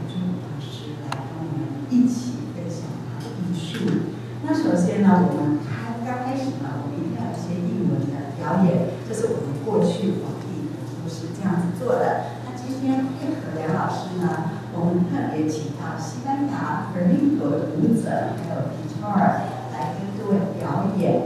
君老师来跟我们一起分享他的艺术。那首先呢，我们刚开始呢，我们一定要有一些艺文的表演，这是我们过去皇帝都是这样子做的。那今天配合梁老师呢，我们特别请到西班牙flamenco的舞者还有 guitar 来跟各位表演。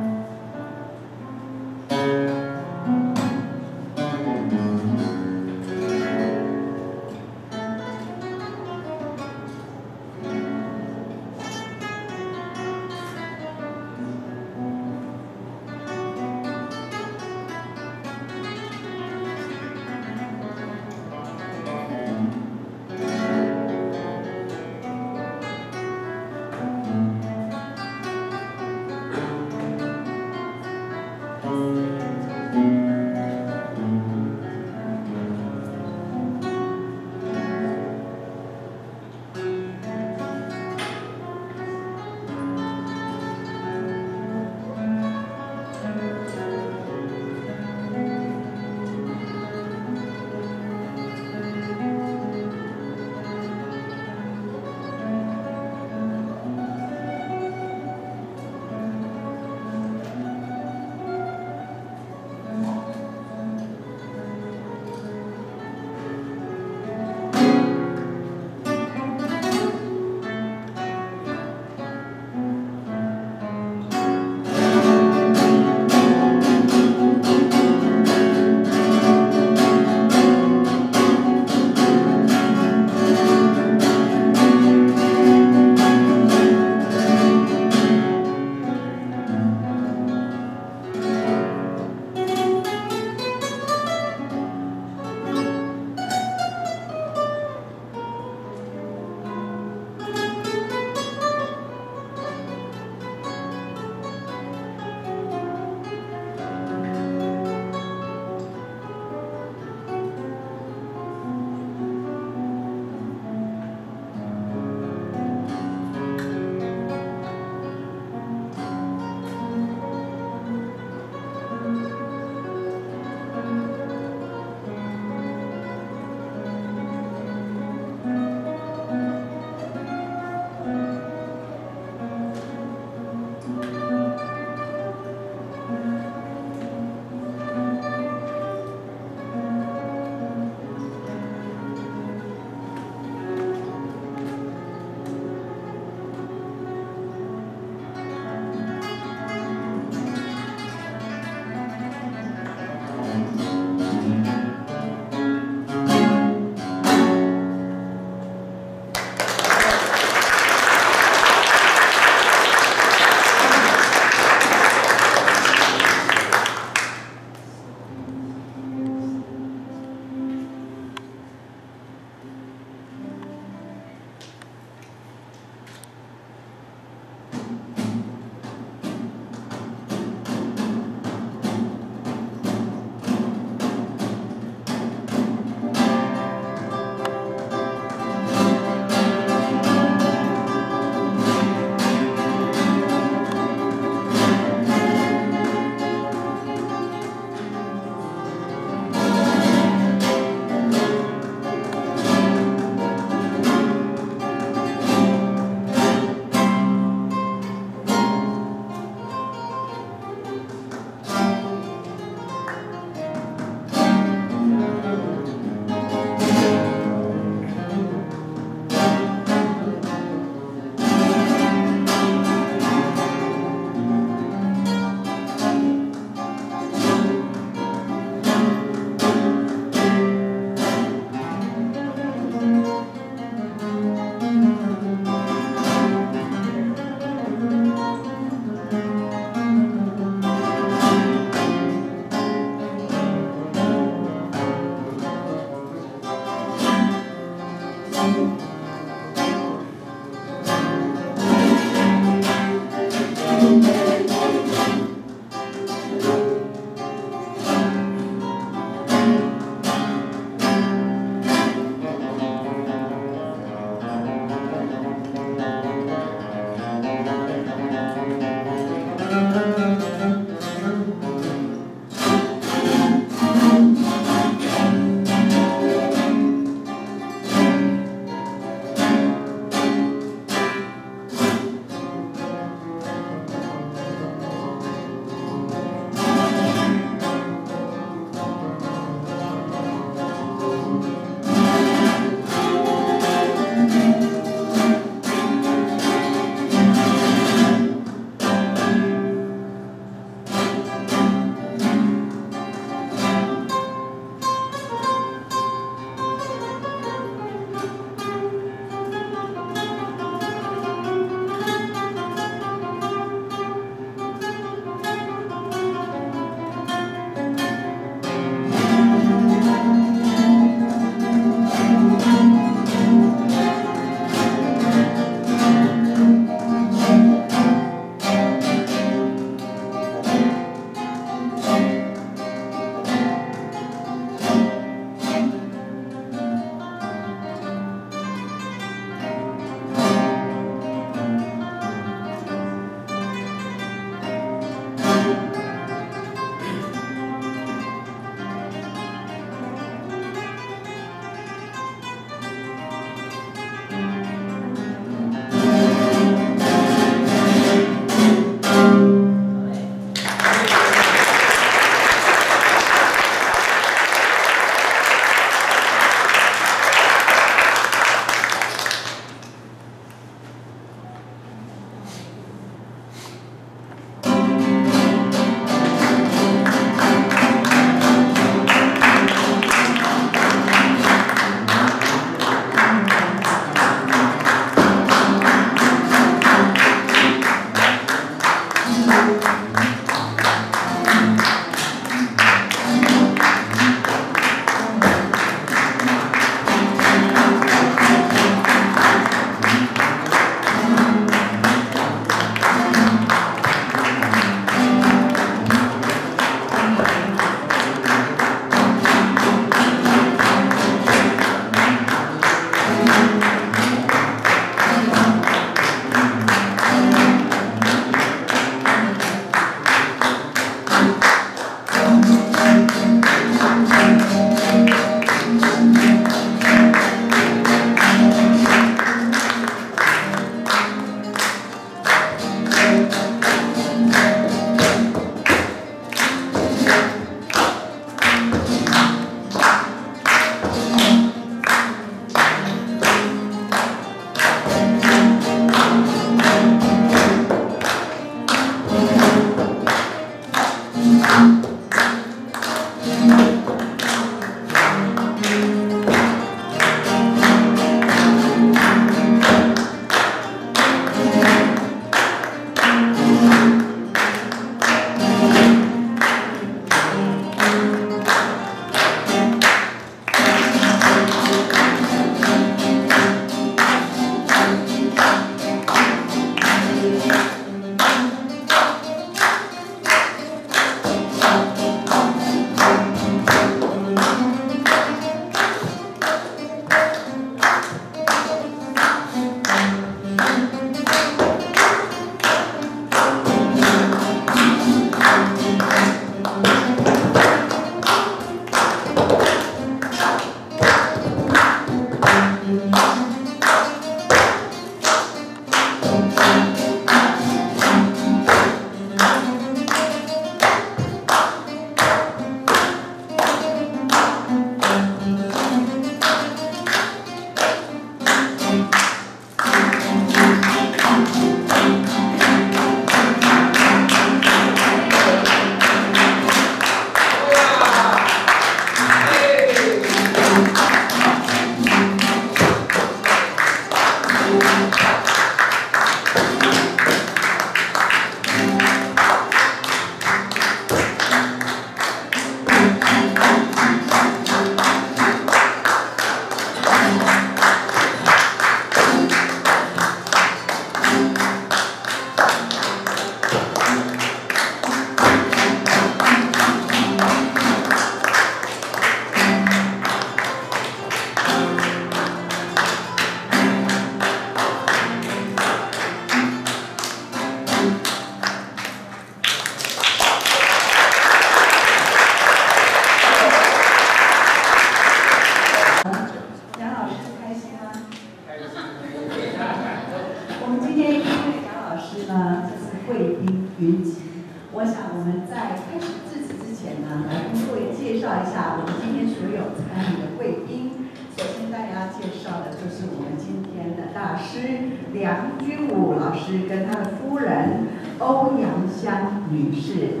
在开始致辞之前呢，来跟各位介绍一下我们今天所有参与的贵宾。首先大家介绍的就是我们今天的大师梁君武老师跟他的夫人欧阳香女士。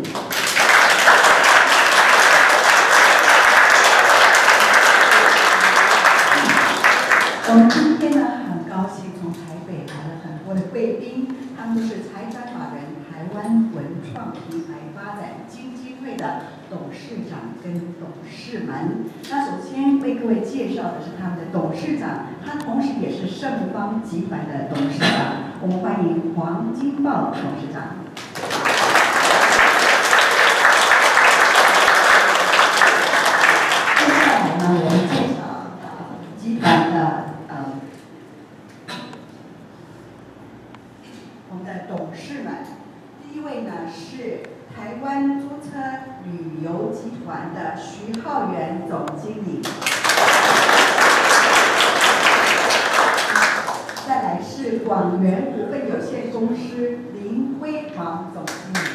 我们今天呢，很高兴从台北来了很多的贵宾，他们都是财团法人台湾文创品牌发展基金会的董事长跟董事们。那首先为各位介绍的是他们的董事长，他同时也是盛邦集团的董事长。我们欢迎黄金豹董事长。接下来呢，我们介绍集团的我们的董事们。第一位呢是台湾租车旅游集团的徐浩源总经理，再来是广元股份有限公司林辉煌总经理，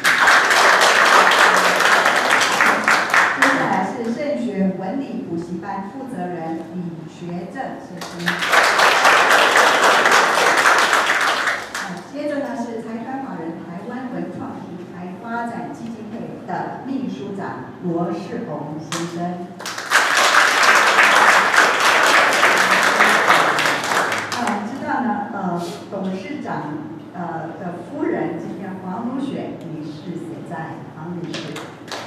接下来是盛学文理补习班负责人李学正先生。接着呢是财团法人台湾文创品牌发展基金会的秘书长罗世宏先生。我们知道呢，董事长的夫人今天黄如雪女士也在，黄女士。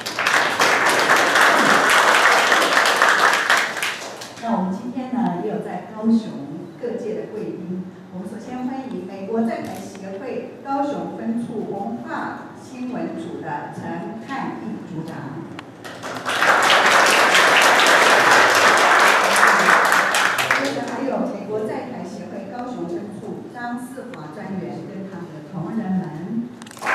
那我们今天呢也有在高雄各界的贵宾。我们首先欢迎美国在台协会高雄分处文化新闻组的陈汉义组长，接着还有美国在台协会高雄分处张世华专员跟他们的同仁们。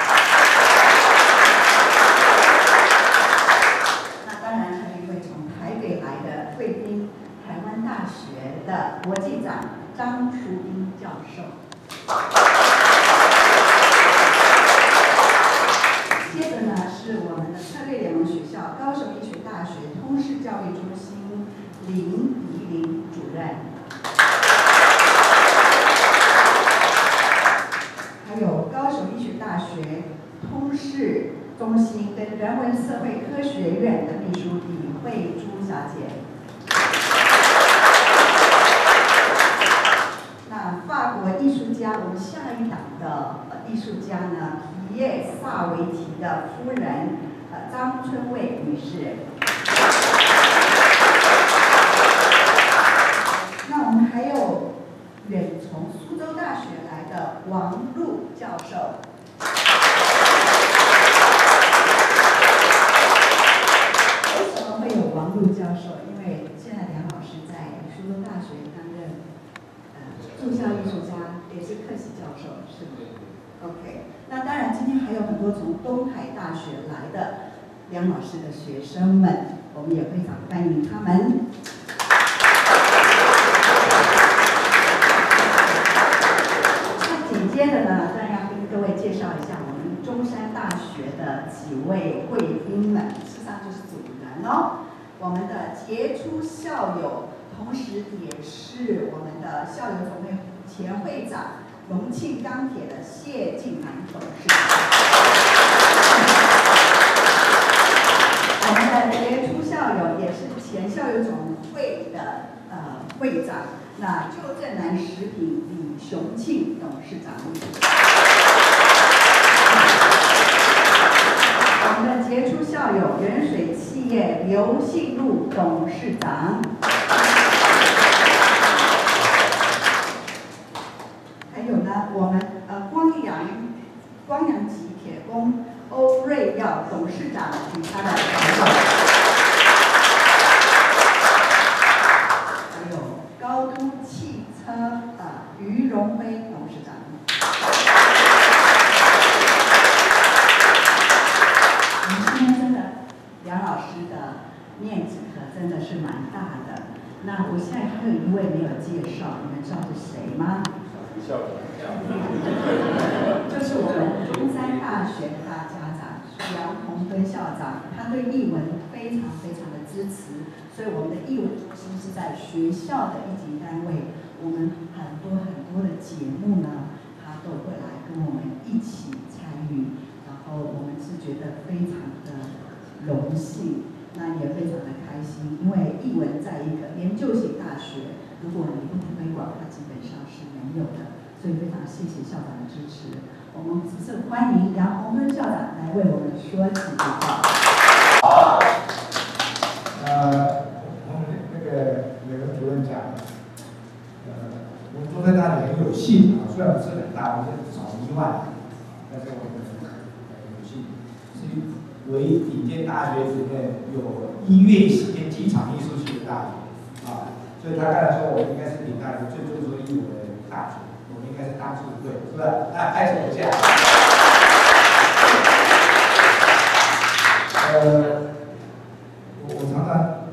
那当然还有一位从台北来的贵宾，台湾大学的国际长张淑英教授。接着呢是我们的策略联盟学校高雄医学大学通识教育中心林怡玲主任，还有高雄医学大学通识中心跟人文社会科学院的秘书李慧珠小姐。法国艺术家，我们下一档的艺术家呢，皮耶萨维提的夫人张春蔚女士。那我们还有远从苏州大学来的王璐教授。为什么会有王璐教授？因为现在梁老师在苏州大学担任驻校艺术家，也是客席教授，是吗 ？OK。那当然，今天还有很多从东海大学来的梁老师的学生们，我们也非常欢迎他们。那紧接着呢，当然要跟各位介绍一下我们中山大学的几位贵宾们，事实上就是主人哦，我们的杰出校友。同时也是我们的校友总会前会长隆庆钢铁的谢静涵董事长，我们的杰出校友也是前校友总会的会长，那旧正南食品李雄庆董事长，我们的杰出校友远水企业刘信禄董事长。还有呢，我们光阳级铁工欧瑞耀董事长与他的团队，还有高都汽车于荣辉董事长。我们今天真的梁老师的面子可真的是蛮大的。那我现在还有一位没有介绍，你们知道是谁吗？就是我们中山大学的大家长杨洪敦校长，他对艺文非常的支持，所以我们的艺文中心是在学校的一级单位，我们很多的节目呢，他都会来跟我们一起参与，然后我们是觉得非常的荣幸，那也非常的开心，因为艺文在一个研究型大学，如果你不推广，它基本上是没有的，所以非常谢谢校长的支持。我们此次欢迎杨洪敦校长来为我们说几句话。 好，我们那个美文主任讲，我们中山大学很有幸啊，虽然不是很大，我们少1万，但是我们很有幸，是为顶尖大学里面有音乐系跟机场艺术系的大学啊，所以他刚才说我们应该是顶大学最重视艺术的大学。我们应该是当之无愧，是不是？拍手一下。我常常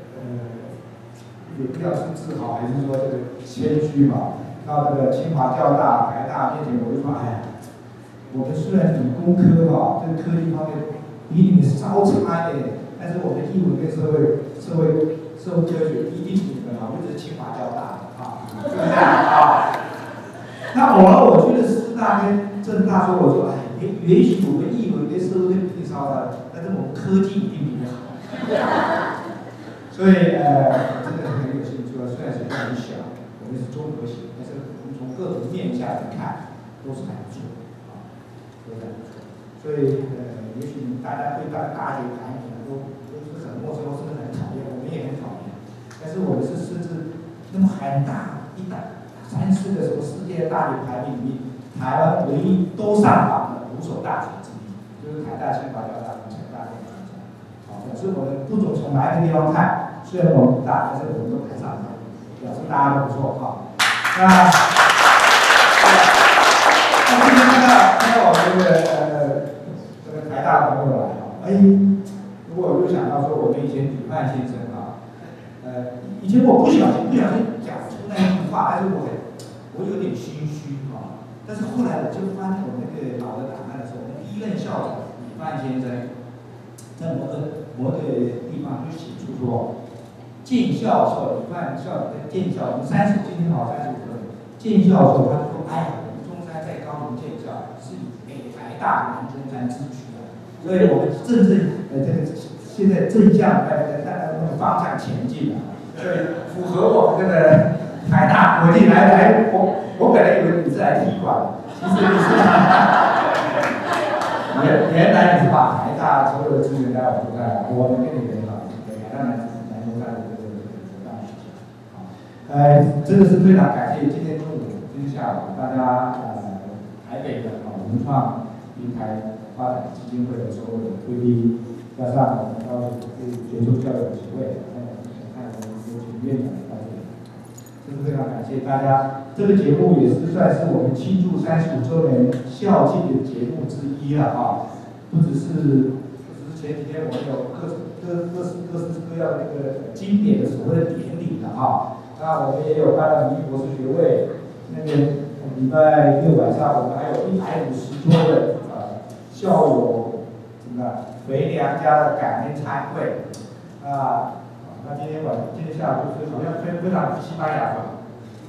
也不知道是自豪还是说这个谦虚嘛。到这个清华、交大、台大面前，我就说，哎，我们虽然理工科哈，这个科技方面比你们稍差一点，但是我们艺文跟社会科学一定比你们好，我们是清华、交大的啊，是不是啊？那偶尔我去了师大跟政大说，我说，哎，也许我们艺文跟社会比你稍差，但是我们科技一定比你好。所以真的很有兴趣啊，虽然是很小，我们是综合型，但是我们从各种面向来看，都是还不错啊，都是还不错。所以也许大家对大学产品都是很陌生，或是很讨厌，我们也很讨厌。但是我们是甚至那么很大一档。3、4个什么世界大学排名里面，台湾唯一都上榜的5所大学之一，就是台大、清华、交大、成大跟南加。好，表示我们不总从哪一个地方看，虽然我们大，但是我们都排上榜，表示大家都不错哈。那今天看到我们这个台大朋友来哈，如果我就想到说我们以前吕范先生啊，以前我不小心讲出那一句话，但是我有点心虚啊，但是后来我就翻我那个老的档案的时候，我们第1任校长李范先生在某个地方就写出说，建校的时候，李范校长在建校，我们今天好35个人，建校的时候他说，哎呀，我们中山在高雄建校是以北台大南中山之举的，所以我们这个现在正向在那个方向前进了，所以符合我们这个。台大国际来，我本来以为你是来踢馆的，其实你是原来你是把台大所有的资源带到中山，我们跟你联合，台大南中山的这个大学，真的是非常感谢今天中午、今天下午大家台北的文创平台发展基金会的所有的贵宾，加上我们高雄杰出教育几位，还有我们有请院长到这里。真是非常感谢大家，这个节目也是算是我们庆祝35周年校庆的节目之一了啊！不只是前几天我们有各式各样的那个经典的所谓的典礼了啊！那我们也有办了博士学位，那边礼拜6晚上我们还有150桌的校友什么回娘家的感恩餐会啊！那今天下午就是好像非常西班牙吧，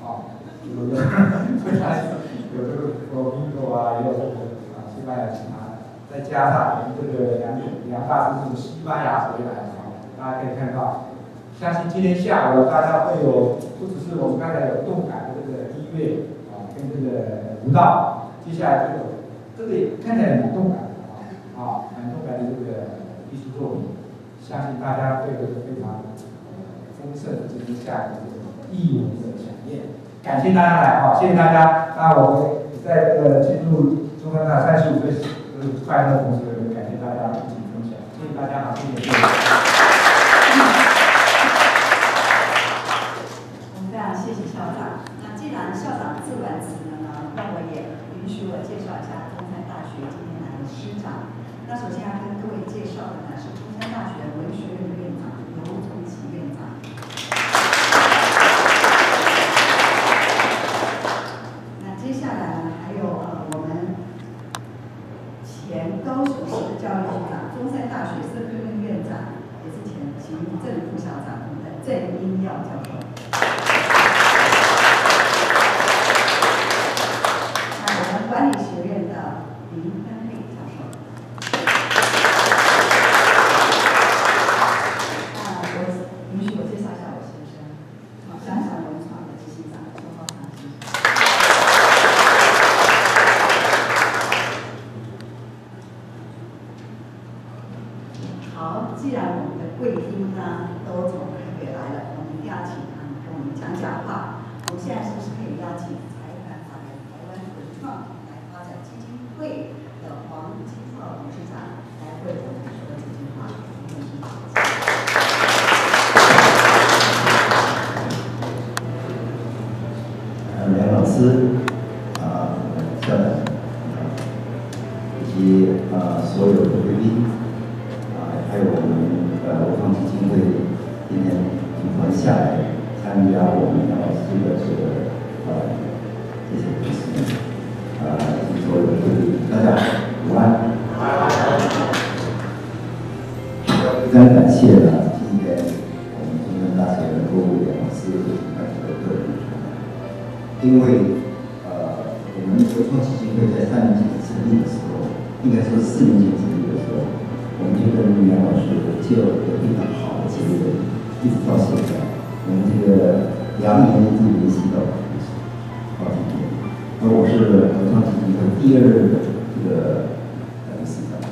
非常有这个佛啊，也有这个西班牙其他的，再加上我们这个梁大师是西班牙回来的大家可以看到，相信今天下午大家会有不只是我们刚才有动感的这个音乐跟这个舞蹈，接下来这个也看起来蛮动感的蛮动感的这个艺术作品，相信大家会有一个非常丰盛的这个下午的艺文的飨宴，感谢大家来谢谢大家。那我们在这个庆祝中山大35岁快乐的同时，感谢大家一起分享，谢谢大家谢谢。 我们非常谢谢校长。那既然校长致完词了呢，那我也允许我介绍一下中山大学今天来的师长。那首先要跟各位介绍的呢是中山大学文学院的院长刘崇奇院长。那接下来呢，还有我们前高雄市教育局后，既然我们的贵宾呢都从台北来了，我们一定要请他们跟我们讲讲话。我们现在是不是可以邀请财团法人台湾文创品牌发展基金会的黄金浩董事长来为我们说几句话？ 梁老师，校长，以及所有的贵宾，还有我们文创基金会今天组团下来参加我们梁老师的这个这些同事们，以及所有的贵宾，大家午安。非常感谢呢，今天我们中山大学能够为梁老师办这个个人因为我们文创基金会在3年前成立的时候，应该说4年前成立的时候，我们就跟梁老师就有一个非常好的结论，一直到现在，我们这个2年一直联系到今天。而我是文创基金会第2任的这个理事长。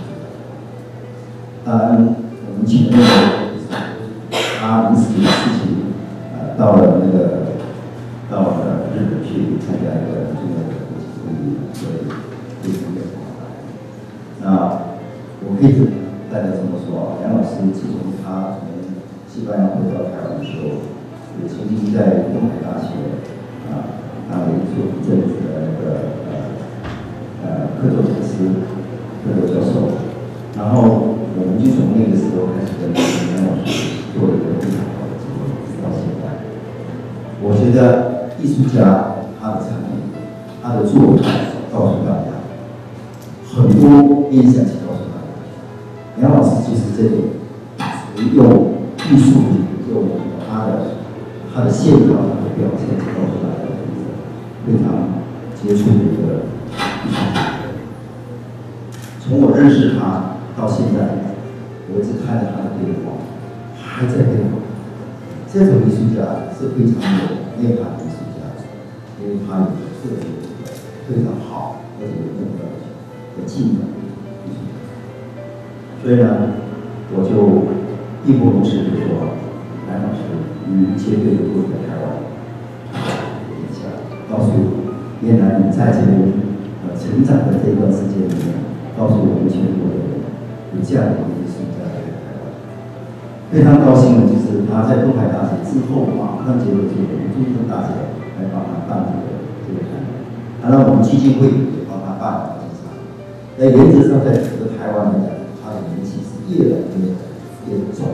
我们前面他临时的事情，到了日本去参加一个重要的国际会议，所以非常的麻烦。那我可以跟大家这么说，梁老师自从他从西班牙回到台湾的时候，也曾经在东海大学当了一阵子的那个客座讲师、客座教授，然后我们就从那个时候开始跟梁老师做了一个非常好的结合，直到现在。我觉得艺术家他的产品、他的作品告诉大家很多面向去告诉大家，梁老师就是这种用艺术品、用他的线条、他的表现告诉大家的一个非常杰出的一个艺术家。从我认识他到现在，我一直看着他的变化，还在变化。这种艺术家是非常有内涵的艺术家，因为他有特别非常好而且有目标的技能艺术家。所以呢，我就义不容辞地说，梁老师你绝对不会在台湾影响，告诉我，原来你在这边成长的这段时间里面，告诉我们全国的人有这样的一个艺术家在台湾。非常高兴的就是他在东海大学之后马上结合这个中山大学来帮他办这个展览，当然我们基金会也帮他办了这场。在原则上，在整个台湾来讲，他的名气是越来越重。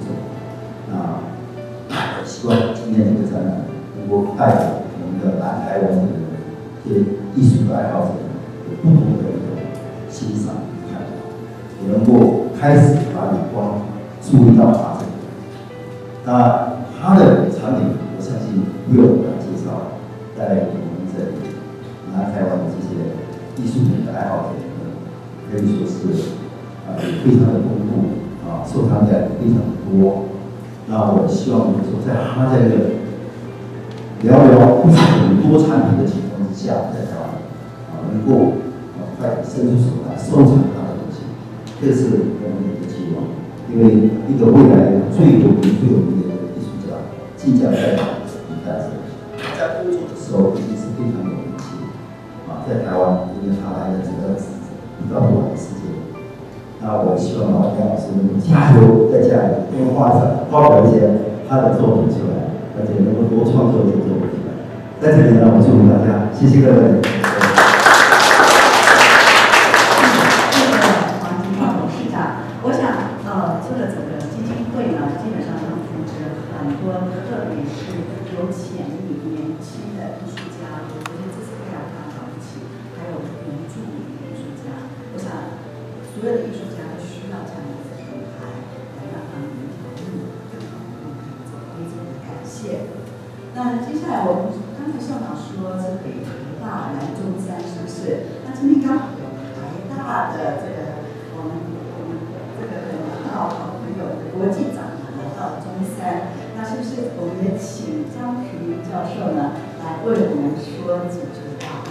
希望今天这个展览能够带给我们的南台湾的这些艺术的爱好者有不同的一种欣赏与看法，也能够开始把眼光注意到他这里。那他的产品，我相信不用我来介绍，在我们这里南台湾的这些艺术品的爱好者可以说是也非常的丰富收藏家也非常的多。那我希望就是说，在他这个聊不是很多产品的情况之下，在台湾能够快伸出手来收藏他的东西，这是我们的一个期望。因为一个未来最有名的艺术家，即将在诞生。在欧洲的时候已经是非常有名气在台湾，因为他来了整个比较短的时间。那我希望梁老师能够加油，在家里电话上发表一些他的作品出来，而且能够多创作一些作品出来。在这里呢，我祝福大家，谢谢各位。 谢谢黄金浩董事长。我想，这个整个基金会呢，基本上都组织很多，特别是有潜力年轻的艺术家，我觉得这是非常非常了不起。还有原住民的艺术家，我想所有的艺术家都需要这样的平台来让他们有一条路更好的路可以走，非常的感谢。那接下来我们刚才校长说是北台大、南中山，是不是？那今天刚好有台大的这个我们这个很好朋友的国际长来到中山，那是不是我们也请张培林教授呢来为我们说几句话？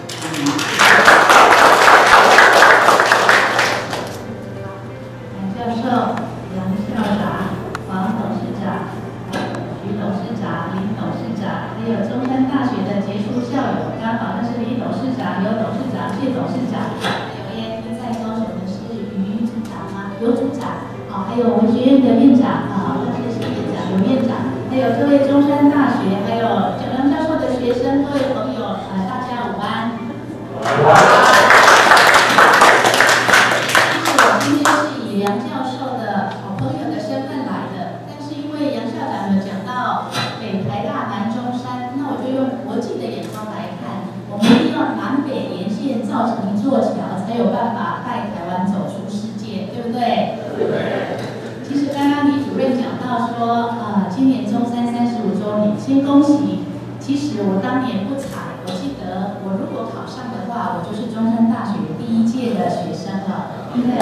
教授、梁校长、王董事长、徐董事长、林董事长，还有中山大学的杰出校友，刚好那是李董事长、刘董事长、谢董事长，还有 AIT 在高雄的是于组长啊、刘组长，还有文学院的院长谢谢院长、刘院长，还有各位中山大学，还有梁教授的学生，各位朋友，大家午安。杨教授的好朋友的身份来的，但是因为杨校长有讲到北台大、南中山，那我就用国际的眼光来看，我们一定要南北连线造成一座桥，才有办法带台湾走出世界，对不对？对。其实刚刚李主任讲到说，今年中山35周年，先恭喜。其实我当年不才，我记得我如果考上的话，我就是中山大学第1届的学生了，因为。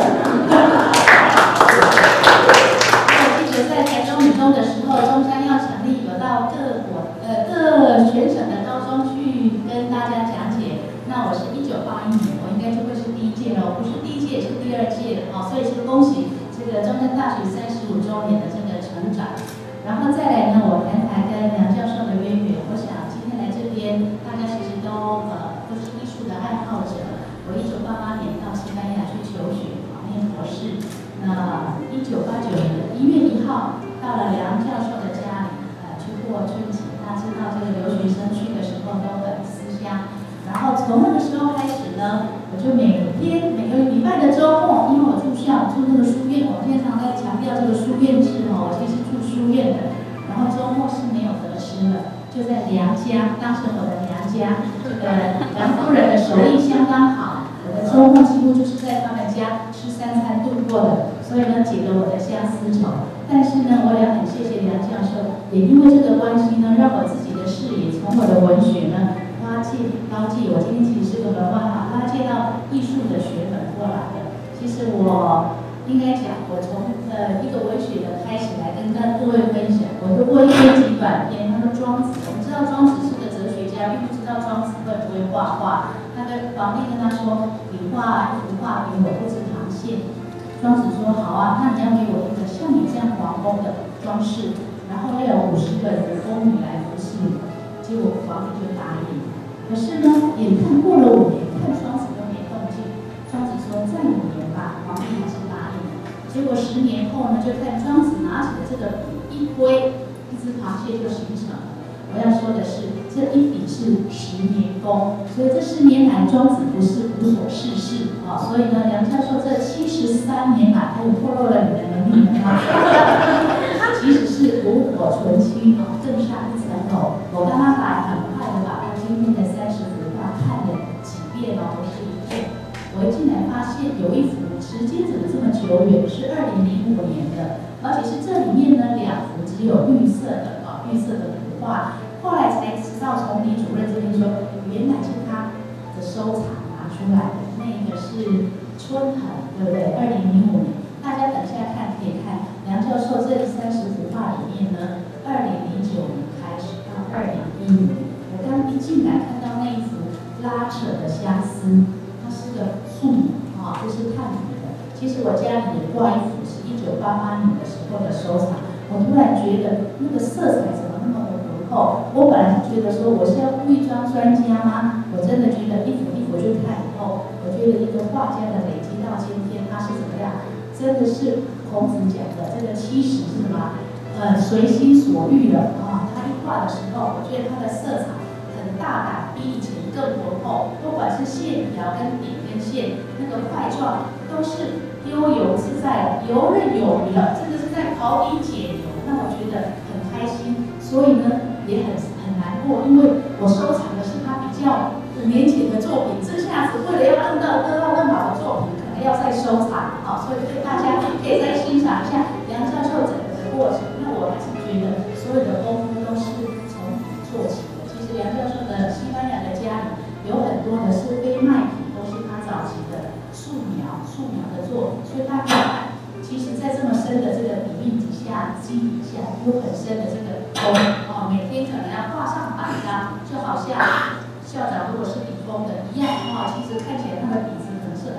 在台中女中的时候，中山要成立，有到各全省的高中去跟大家讲解。那我是1981年，我应该就会是第1届了，不是第1届，是第2届了，所以是恭喜这个中山大学35周年的这个成长。然后再来呢，我谈谈跟梁教授的渊源。我想今天来这边，大家其实都是艺术的爱好者。我1988年到西班牙去求学，念博士。那1989年的1月1号，到了梁教授的家里，去过春节。大家知道这个留学生去的时候都很思乡。然后从那个时候开始呢，我就每个礼拜的周末，因为我住校，住那个书院，我经常在强调这个书院制我其实住书院的。然后周末是没有得吃的，就在梁家，当时我的娘家，这个梁夫人的手艺相当好，我的周末几乎就是在他们家吃3餐度过的。所以呢，解了我的相思愁。但是呢，我也很谢谢梁教授，也因为这个关系呢，让我自己的视野从我的文学呢拉高介，我今天其实是个文化哈，拉介到艺术的学门过来的。其实我应该讲，我从一个文学的开始来跟各位分享。我读过一篇极短篇，他说庄子，我们知道庄子是个哲学家，并不知道庄子会不会画画。那个皇帝跟他说：“你画一幅画给我，不知螃蟹。”庄子说：“好啊，那你要给我一个像你这样皇宫的装饰，然后要有50个人的宫女来服侍你。”结果皇帝就答应。可是呢，眼看过了5年，看庄子都没动静。庄子说：“再5年吧。”皇帝还是答应。结果10年后呢，就看庄子拿起了这个笔一挥，一只螃蟹就形成了。我要说的是，这一笔是10年功，所以这10年来，庄子不是无所事事所以呢，梁教授这73年来，还有透露了你的能力吗？其实是炉火纯青更上一层楼。我刚刚很快的把他今天的30幅画看了几遍不是1遍。我一进来发现有一幅时间怎么这么久远，是2005年的，而且是这里面呢2幅只有绿色的图画。后来才知道，从李主任这边说，原来是他的收藏拿出来的。那个是春痕，对不对？2005年，大家等一下看可以看梁教授这30幅画里面呢，2009年开始到2010年，我刚一进来看到那一幅拉扯的相思，它是个素描这是炭笔的。其实我家里也挂一幅是1988年的时候的收藏，我突然觉得那个色彩怎么那么的浑厚？我本来是觉得说我是要故意装专家吗？我真的觉得一幅一幅去看以后，我觉得一个画家的累积到今天，他是怎么样？真的是孔子讲的这个70是什么？随心所欲的他一画的时候，我觉得他的色彩很大胆，比以前更浑厚。不管是线条跟点跟线，那个块状都是悠游自在、游刃有余了，真的是在跑比解牛。那我觉得很开心，所以呢也很难过，因为我收藏的是他比较5年前的作品，这下子为了要弄到更好的作品，可能要再收藏所以对大家可以再欣赏一下梁教授整个的过程。那我还是觉得所有的功夫都是从笔做起的。其实梁教授的西班牙的家里有很多的是非卖品，都是他早期的素描的作品，所以大家其实在这么深的这个笔韵底下、基底下，有很深的这个功每天可能要画上100张，就好像校长如果是笔锋的一样其实看起来他的笔子可能是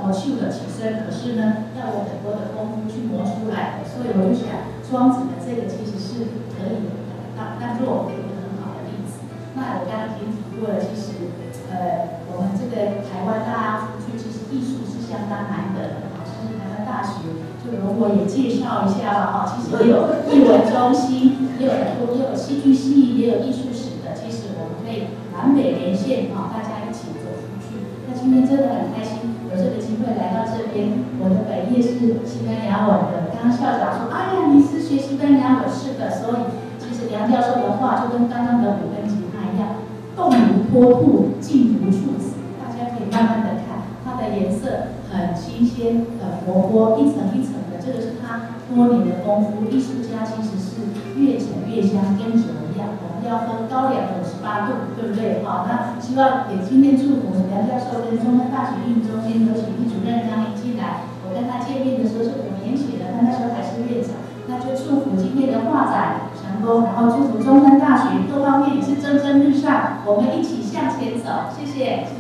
我去了起身，可是呢，要有很多的功夫去磨出来，所以我就想，庄子的这个其实是可以当做我们一个很好的例子。那我刚刚已经提过了，其实我们这个台湾大家出去，其实艺术是相当难得的。其实台湾大学就容我也介绍一下了哈，其实也有艺文中心，也有很多，也有戏剧系，也有艺术史的。其实我们可以南北连线哈，大家一起走出去。那今天真的很开心，有这个机会来到这边。我的本业是西班牙文的，刚刚校长说，哎呀，你是学西班牙文，是的，所以其实梁教授的话就跟刚刚的五根吉他一样，动如脱兔，静如处子，大家可以慢慢的看，它的颜色很新鲜，很活泼，一层一层的，这个是他多年的功夫。艺术家其实是越陈越香，跟酒一样，我们要喝高粱58度，对不对？好，那希望也今天祝福梁教授跟中山大学艺术中心有请系主任张林进来。我跟他见面的时候是5年前的，他那时候还是院长，那就祝福今天的画展成功，然后祝福中山大学各方面也是蒸蒸日上，我们一起向前走，谢谢。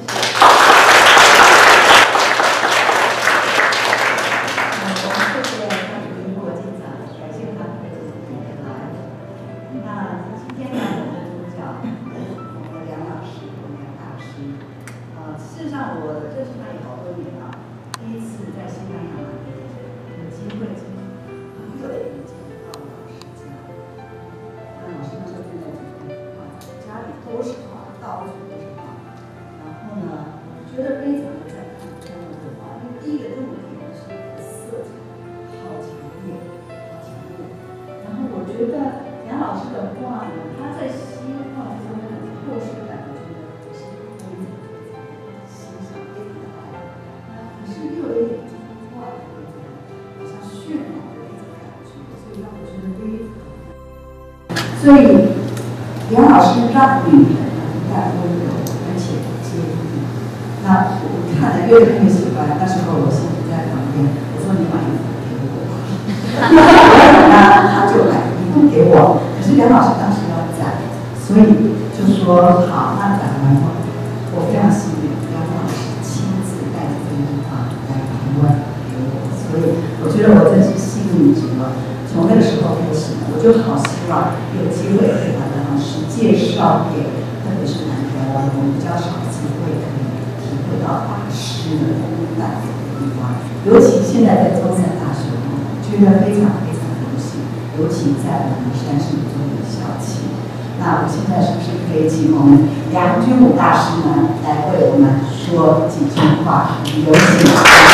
所以，梁老师让女人要温柔，而且坚毅。那我看了越看越喜欢。那时候我心里在旁边，我说你把衣服给我，他就把衣服给我。可是梁老师当时要展，所以就说好，那展完后，我非常幸运，梁老师亲自带着这句话来台湾给我，所以我觉得我真是幸运极了。从那个时候开始呢，我就好希望有机会可以把梁老师介绍给，特别是南台湾，我们比较少机会可以体会到大师的带领的地方。尤其现在在中山大学，觉得非常非常荣幸，尤其在我们山是中的校庆。那我现在是不是可以请我们杨君武大师呢来为我们说几句话？有请。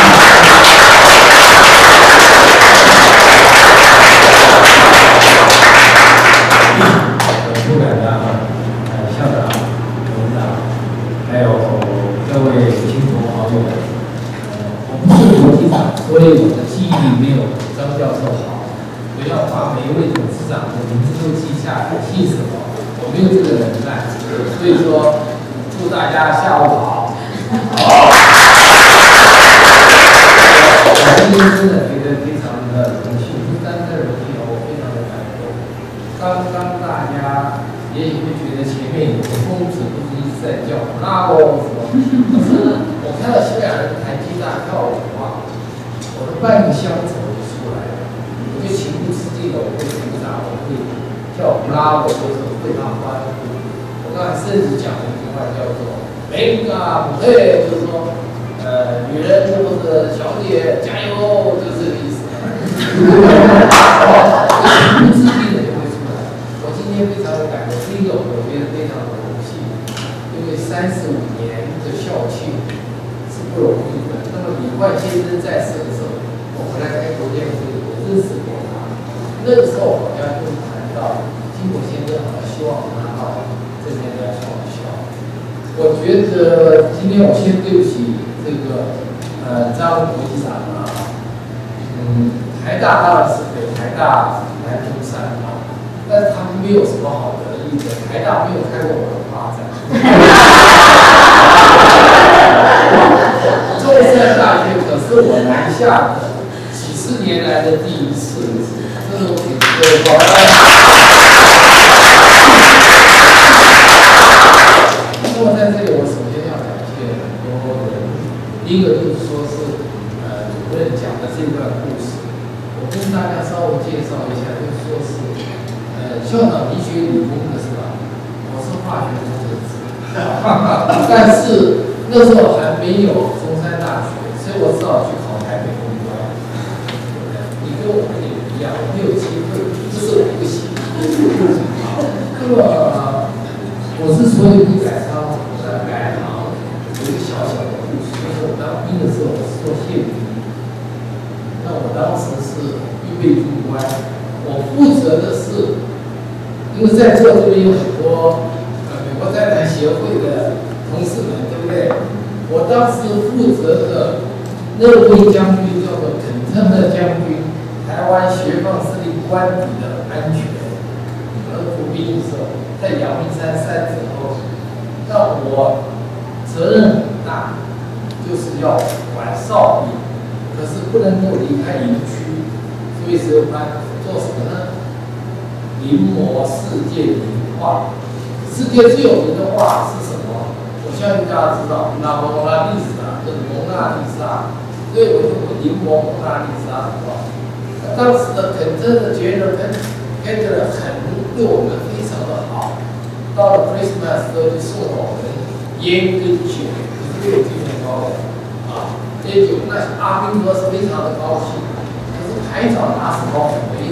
不敢当校长、董事长，还有各位亲朋好友，我不是国际长，所以我的记忆力没有张教授好。我要把每一位董事长的名字都记下来，姓什么，我没有这个能耐。所以说，祝大家下午好。我今天真的觉得非常的荣幸，不单单荣幸，我非常的感动。刚刚大家也许会觉得前面有个公子不是一直在叫拉我什么，可是我看到西班牙人弹吉他跳舞啊，我的半个乡愁就出来了。我就情不自禁的，我会鼓掌，我会跳舞拉我，或者为他欢呼。我刚才甚至讲了一句话叫做“没啊不对”，就是说女人或者小姐加油，就是这个意思。情不自禁的就会出来。我今天非常的感动，第一个我觉得非常的荣幸，因为35年的校庆是不容易的。那么李焕先生在世的时候，我回来开国建会，我认识过他。那个时候好像就谈到金国先生好像希望他到这边来创校。我觉得今天我先对不起这个张国际长啊，台大当然是北台大南中山啊，但是他们没有什么好的意见，台大没有开过我的画展。中山大学可是我南下的几十年来的第一次，这是我给各位报告。那么在这里，我首先要感谢很多人，第一个就是说是绍一下，就是说是，校长你学理工的是吧？我是化学工程师，但是那时候还没有中山大学，所以我只好去考台北工专。你跟我们也一样，没有机会，这是我不行。那么我之所以不改行，改行有一个小小的故事，就是我当兵的时候我是做宪兵。那我当时是预备军官，我负责的是，因为在座这边有很多美国在台协会的同事们，对不对？我当时负责的那位将军叫做肯特勒将军，台湾学放司令官邸的安全，服兵役的时候，在阳明山3层楼，那我责任很大，就是要管哨兵。可是不能够离开营区，所以只有做什么呢？临摹世界名画。世界最有名的画是什么？我相信大家知道，蒙娜丽莎，就是蒙娜丽莎。所以我就临摹蒙娜丽莎的画。当时的肯真的觉得跟着很对我们非常的好。到了 Christmas 时候就送了我们烟跟酒，可是6斤很高的啊。这酒，那阿兵哥是非常的高兴，可是排长拿什么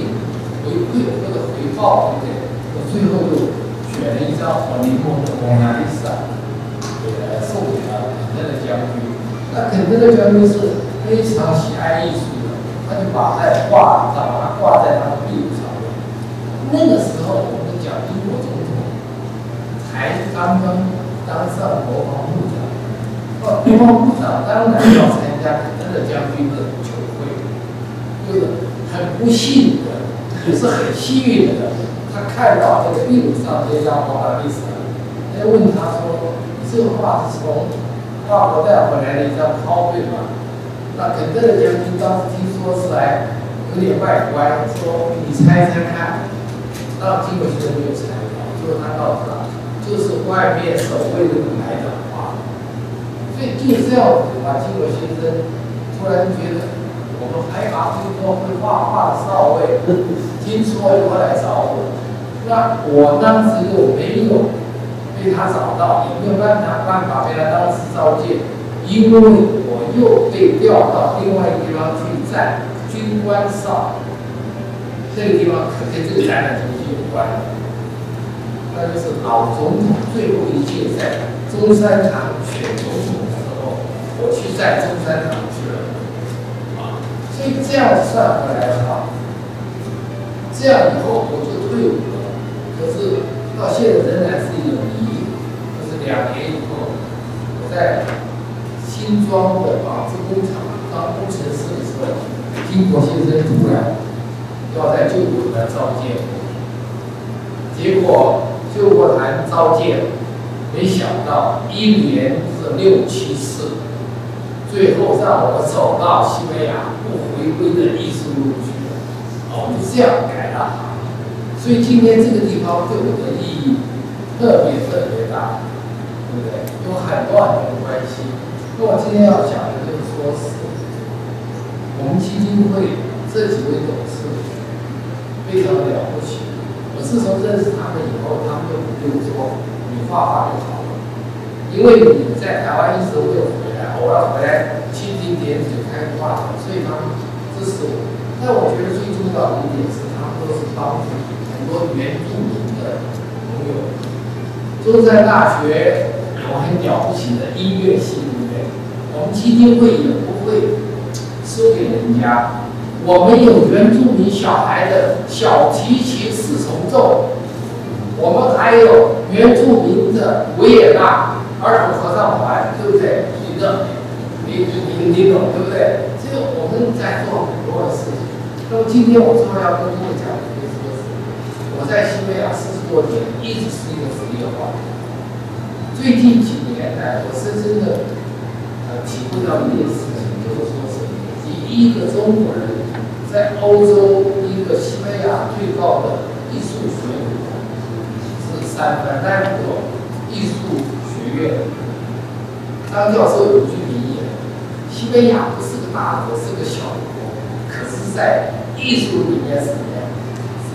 回报，对不对？我最后就选了一张我临摹的蒙娜丽莎，送给了肯特勒将军。那肯特勒将军是非常喜爱艺术的，他就把它挂在他的壁炉上面。那个时候我们讲英国总统才刚刚当上国防部长。国防部长当然要参加肯特勒将军的酒会，就是很不幸的，也是很幸运的。他看到这个壁炉上这张蒙娜丽莎，他就问他说：“你这个画是从法国带回来的一张拷贝吗？”那肯特勒将军当时听说是来有点外观，说：“你猜猜看。”那金国先生没有猜到，最后他告诉他，就是外面守卫的排长画。所以就这样子啊，金国先生突然觉得我们海马听说会画画的少尉，听说又来找我，那我当时又没有被他找到，也没有办法被他当时召见，因为我又被调到另外一个地方去站军官哨，这个地方可跟这个展览中心有关的，那就是老总统最后一届在中山堂选总统。我去在中山堂去了，所以这样算回来的话，这样以后我就退伍了。可是到现在仍然是一个谜，就是2年以后，我在新庄的纺织工厂当工程师的时候，金国先生突然要在救国团召见我，结果救国团召见，没想到1连是6、7次。最后让我走到西班牙不回归的艺术路去，我就这样改了行。所以今天这个地方对我的意义特别大，对不对？有很多关系。那我今天要讲的就是说是我们基金会这几位董事非常的了不起。我自从认识他们以后，他们就跟我说：“你画就好了，因为你在台湾一直没有回来。”偶尔回来蜻蜓点水开画，所以他们支持我。但我觉得最重要的一点是，他们都是帮助很多原住民的朋友。中山大学有很了不起的音乐系，对不对？我们基金会也不会输给人家。我们有原住民小孩的小提琴4重奏，我们还有原住民的维也纳儿童合唱团，对不对？你懂对不对？所以我们在做很多的事情。那么今天我主要要跟各位讲的就是说，我在西班牙40多年，一直是一个职业化。最近几年来，我深深的体会到一件事情，就是说是一个中国人在欧洲一个西班牙最高的艺术学府是San Fernando艺术学院。张教授有句名言：西班牙不是个大国，是个小国，可是在艺术里面是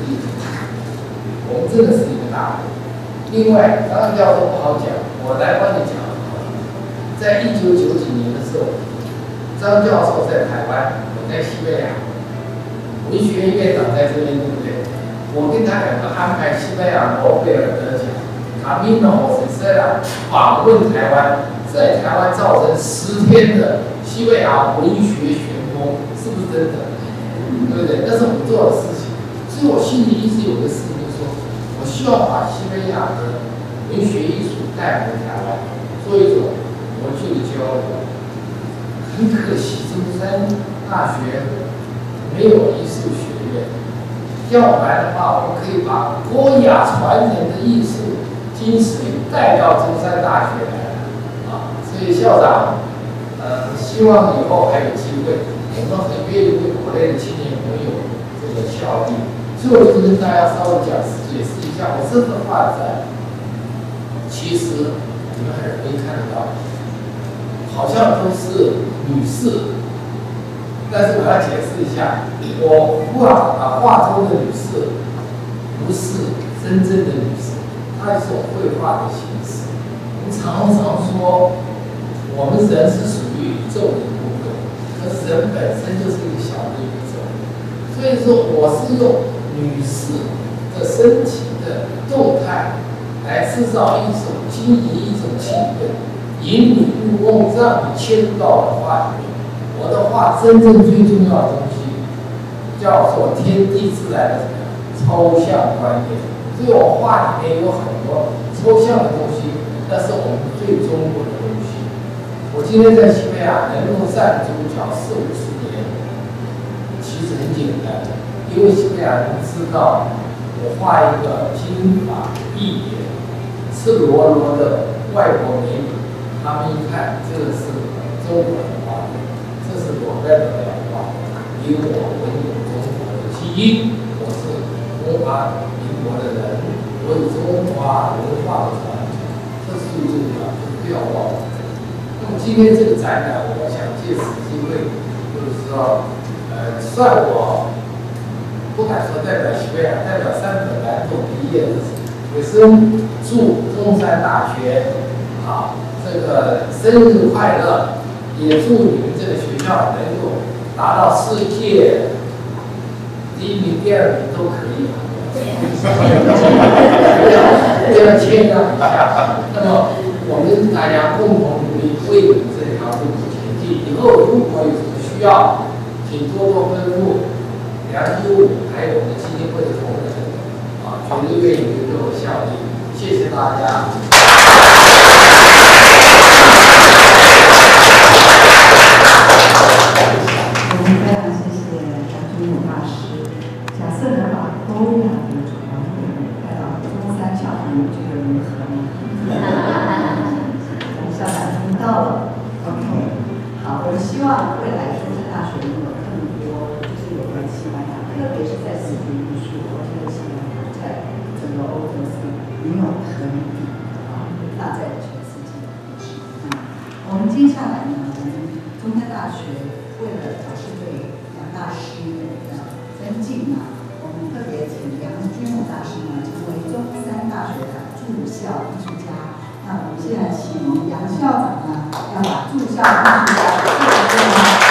一个我们真的是一个大国。另外，张教授不好讲，我来帮你讲。在1990年的时候，张教授在台湾，我在西班牙，文学院长在这边，对不对？我跟他两个安排西班牙诺贝尔得奖卡米诺·塞拉访问台湾，在台湾造成10天的西班牙文学旋风，是不是真的？对不对？那是我们做的事情，所以我心里一直有个事，就是说，我希望把西班牙的文学艺术带回台湾，做一种国际的交流。很可惜，中山大学没有艺术学院。要不然的话，我们可以把国雅传统的艺术精髓带到中山大学来啊。所以校长，希望以后还有机会，我们很愿意为国内的青年朋友这个效力。所以我就跟大家稍微解释一下，我这个画展，其实你们很容易看得到，好像都是女士。但是我要解释一下，我画中的女士不是真正的女士，它是种绘画的形式。我们常说，我们人是属于宇宙的一部分，可是人本身就是一个小的宇宙。所以说，我是用女士的身体的动态来制造一种经营一种气氛，引你入梦，让你切入到我的画里面。我的画真正最重要的东西叫做天地自然的抽象观念，所以我画里面有很多抽象的东西，那是我们最中国的东西。我今天在西班牙能够站住脚40-50年，其实很简单，因为西班牙人知道我画一个金发碧眼、赤裸裸的外国美女，他们一看这个是中国人画的。这是我代表的话，因为我有中国的基因，我是中华民国的人，我有中华文化的传承，这是最重要的，不要忘了。那么今天这个展览，我想借此机会，就是说，算我不敢说代表西班牙，代表3本南统毕业的学生，祝中山大学啊这个生日快乐。也祝你们这个学校能够达到世界第1名、第2名都可以，这样谦让一下。那么我们大家共同努力，为你们这条路前进。以后如果有什么需要，请多多吩咐梁师傅，还有我们基金会的同仁啊，绝对愿意对我效力。谢谢大家。 我们非常谢谢张君武大师。假设能把多样的传统带到中山校园，你觉得如何呢？我们校长听到了 ，OK。好，我希望未来中山大学能有更多就是有关西班牙，特别是在视觉艺术，我觉得西班牙在整个欧洲是没有可比啊，那在全世界。我们接下来呢，我们中山大学为了表示对梁大师的尊敬呢，我们特别请梁君武大师呢成为中山大学的驻校艺术家。那我们现在请杨校长呢，要把驻校艺术家的介绍。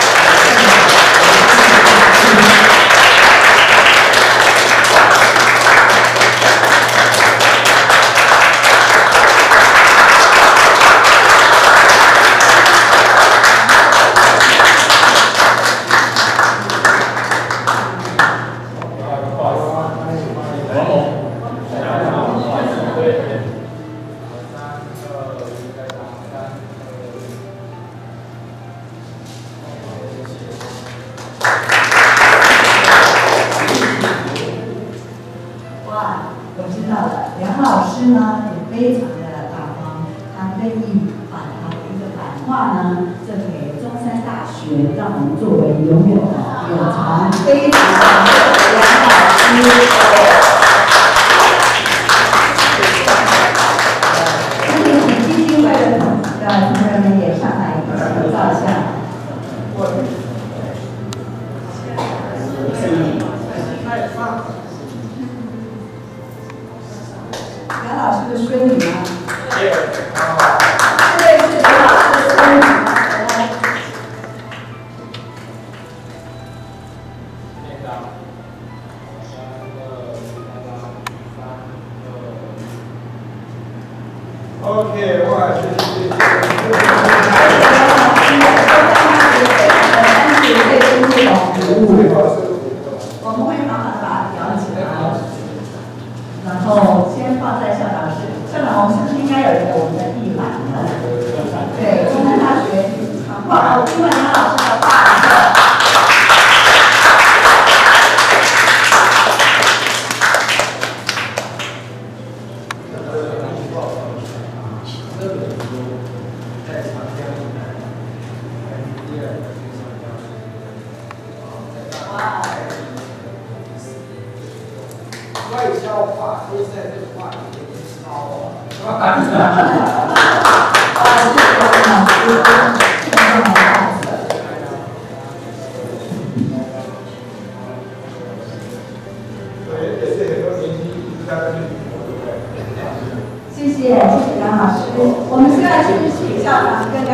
让我们作为永远的永长，非常感谢梁老师。我们请基金会的同仁们也上来一起合照一下。 杨老师的孙女吗？ 对。 这位是杨老师的孙女。 OK， 哇，谢谢。 我们会好好的把它裱起来，然后先放在校长室。校长，我们是不是应该有一个我们的地板呢？对，中山大学画朱文阳老师的画册。 外交化都在这个话里面烧啊。对，也是很多年轻艺术家在美国，对不对？ 谢谢杨老师，我们现在去请校长跟。